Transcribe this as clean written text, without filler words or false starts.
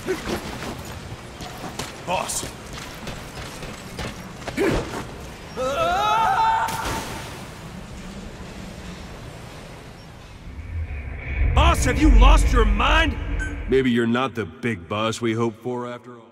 Boss! Boss, have you lost your mind? Maybe you're not the big boss we hoped for after all.